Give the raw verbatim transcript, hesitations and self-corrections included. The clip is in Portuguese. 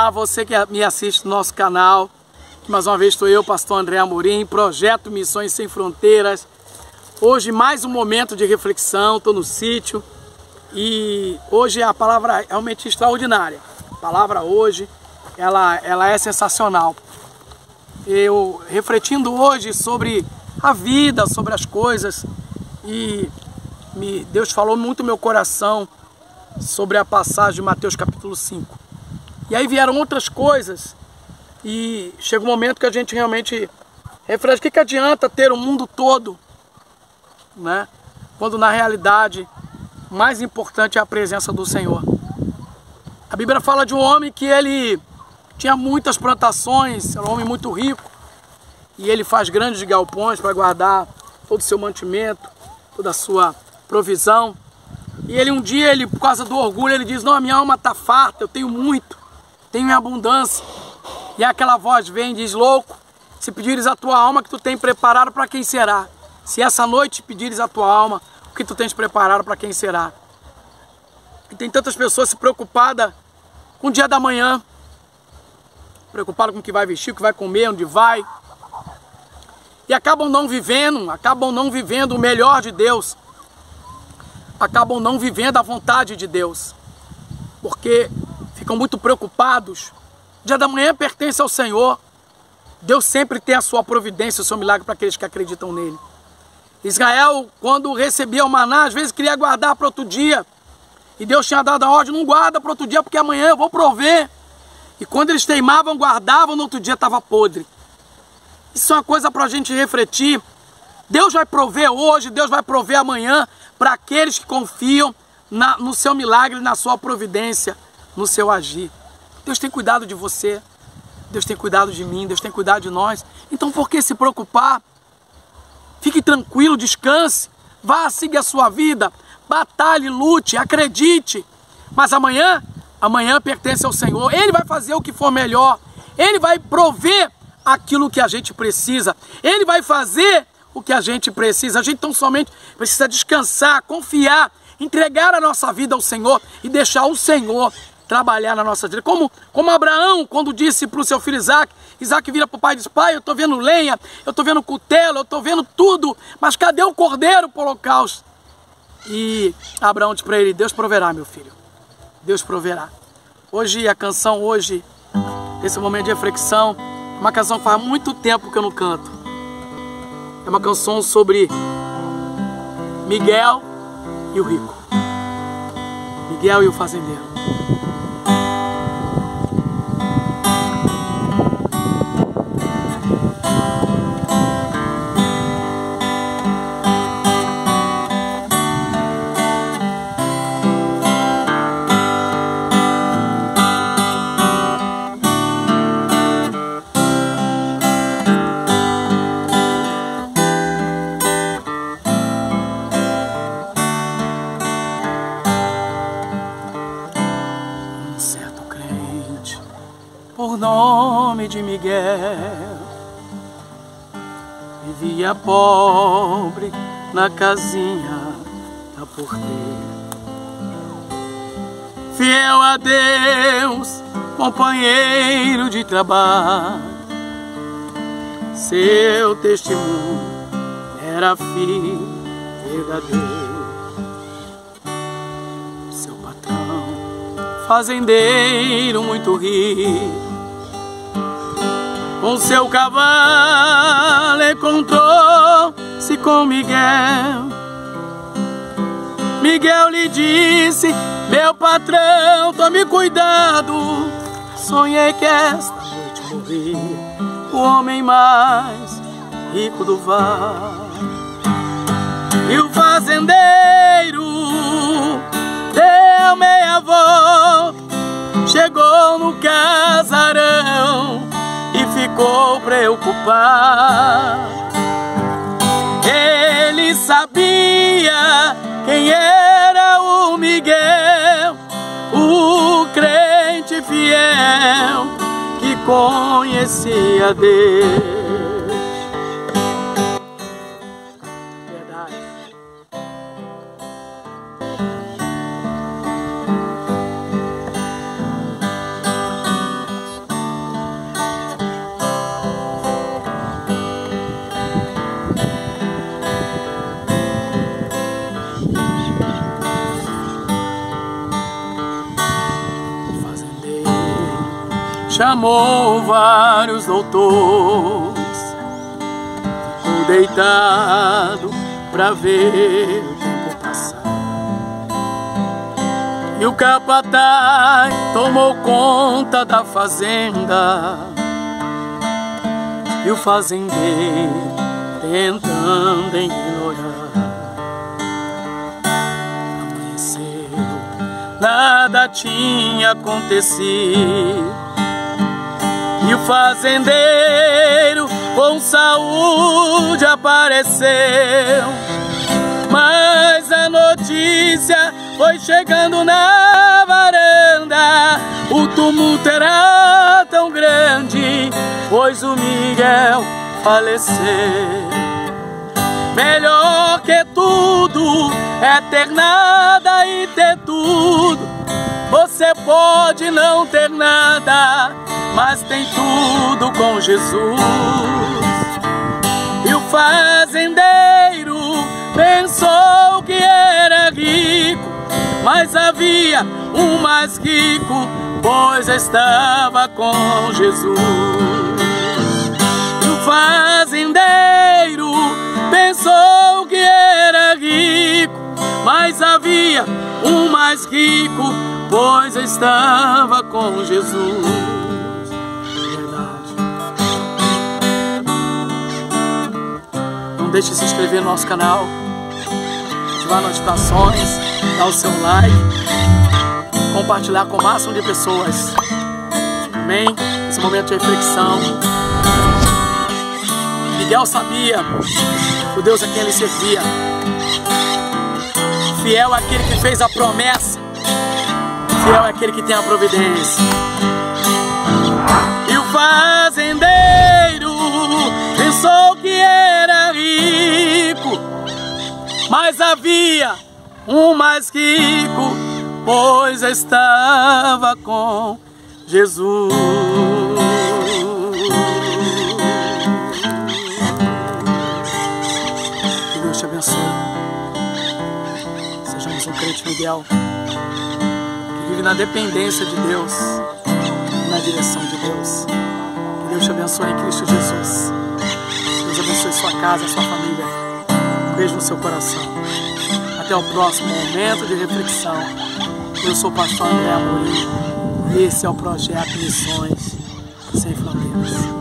Olá, você que me assiste no nosso canal. Mais uma vez estou eu, pastor André Amorim, Projeto Missões Sem Fronteiras. Hoje mais um momento de reflexão, estou no sítio e hoje a palavra é realmente extraordinária. A palavra hoje, ela, ela é sensacional. Eu refletindo hoje sobre a vida, sobre as coisas, e me, Deus falou muito no meu coração sobre a passagem de Mateus capítulo cinco. E aí vieram outras coisas e chega um momento que a gente realmente reflete: o que, que adianta ter o mundo todo, né? Quando na realidade o mais importante é a presença do Senhor. A Bíblia fala de um homem que ele tinha muitas plantações, era um homem muito rico, e ele faz grandes galpões para guardar todo o seu mantimento, toda a sua provisão. E ele um dia, ele, por causa do orgulho, ele diz: não, a minha alma está farta, eu tenho muito, tenho em abundância. E aquela voz vem e diz: louco, se pedires a tua alma que tu tens preparado, para quem será? Se essa noite pedires a tua alma, o que tu tens preparado, para quem será? E tem tantas pessoas se preocupadas com o dia da manhã, preocupadas com o que vai vestir, o que vai comer, onde vai, e acabam não vivendo, acabam não vivendo o melhor de Deus, acabam não vivendo a vontade de Deus, porque ficam muito preocupados. O dia da manhã pertence ao Senhor. Deus sempre tem a sua providência, o seu milagre para aqueles que acreditam nele. Israel, quando recebia o maná, às vezes queria guardar para outro dia, e Deus tinha dado a ordem: não guarda para outro dia, porque amanhã eu vou prover. E quando eles teimavam, guardavam, no outro dia estava podre. Isso é uma coisa para a gente refletir. Deus vai prover hoje, Deus vai prover amanhã, para aqueles que confiam na, no seu milagre, na sua providência, no seu agir. Deus tem cuidado de você, Deus tem cuidado de mim, Deus tem cuidado de nós. Então por que se preocupar? Fique tranquilo, descanse, vá, siga a sua vida, batalhe, lute, acredite. Mas amanhã, amanhã pertence ao Senhor. Ele vai fazer o que for melhor, Ele vai prover aquilo que a gente precisa, Ele vai fazer o que a gente precisa. A gente tão somente precisa descansar, confiar, entregar a nossa vida ao Senhor e deixar o Senhor trabalhar na nossa vida. Como, como Abraão, quando disse para o seu filho Isaac, Isaac vira para o pai e diz: pai, eu estou vendo lenha, eu estou vendo cutelo, eu estou vendo tudo, mas cadê o cordeiro para o holocausto? E Abraão disse para ele: Deus proverá, meu filho, Deus proverá. Hoje, a canção, hoje, esse momento de reflexão, é uma canção que faz muito tempo que eu não canto. É uma canção sobre Miguel e o rico, Miguel e o fazendeiro. Por nome de Miguel, vivia pobre na casinha da porteira, fiel a Deus, companheiro de trabalho. Seu testemunho era fiel, verdadeiro. Seu patrão, fazendeiro muito rico, com seu cavalo encontrou-se com Miguel. Miguel lhe disse: meu patrão, tome cuidado, sonhei que esta noite morria o homem mais rico do vale. E o fazendeiro deu meia volta, chegou no casarão e ficou preocupado. Ele sabia quem era o Miguel, o crente fiel que conhecia Deus. Verdade. chamou vários doutores, ficou deitado pra ver o tempo passar. E o capataz tomou conta da fazenda, e o fazendeiro tentando ignorar. Amanheceu, nada tinha acontecido, e o fazendeiro com saúde apareceu. Mas a notícia foi chegando na varanda, o tumulto era tão grande, pois o Miguel faleceu. Melhor que tudo é ter nada e ter tudo. Você pode não ter nada, mas tem tudo com Jesus. E o fazendeiro pensou que era rico, mas havia um mais rico, pois estava com Jesus. E o fazendeiro pensou que era rico, mas havia um mais rico, pois estava com Jesus. Verdade. Não deixe de se inscrever no nosso canal, ativar notificações, dar o seu like, compartilhar com o máximo de pessoas. Amém? Esse momento de reflexão. Miguel sabia o Deus a quem ele servia. Fiel é aquele que fez a promessa, fiel é aquele que tem a providência. E o fazendeiro pensou que era rico, mas havia um mais rico, pois estava com Jesus. Que Deus te abençoe. Sejamos um crente Miguel, que vive na dependência de Deus, na direção de Deus. Que Deus te abençoe em Cristo Jesus. Deus abençoe sua casa, sua família. Um beijo no seu coração. Até o próximo momento de reflexão. Eu sou o pastor André Amorim e esse é o projeto Missões Sem Fronteiras.